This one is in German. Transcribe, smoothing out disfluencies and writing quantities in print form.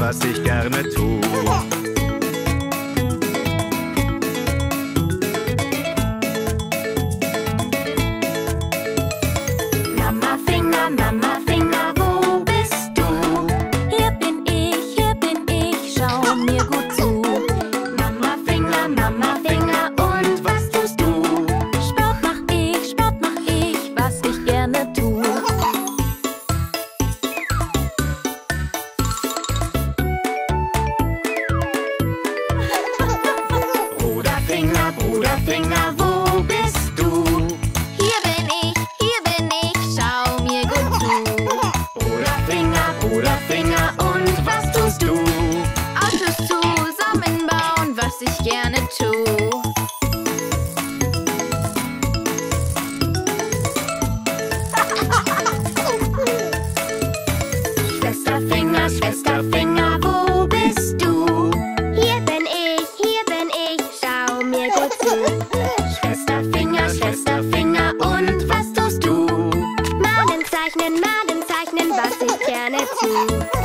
was ich gerne tu. Mama Finger, wo bist du? Hier bin ich, schau mir gut zu. Mama Finger, und was tust du? Sport mach ich, was ich gerne tu. Bruder Finger, wo bist du? Hier bin ich, schau mir gut zu. Bruder Finger, und was tust du? Autos zusammenbauen, was ich gerne tu. Schwester Finger, wo bist du? Hier bin ich, schau mir gut zu. Schwester Finger, und was tust du? Malen zeichnen, was ich gerne tu.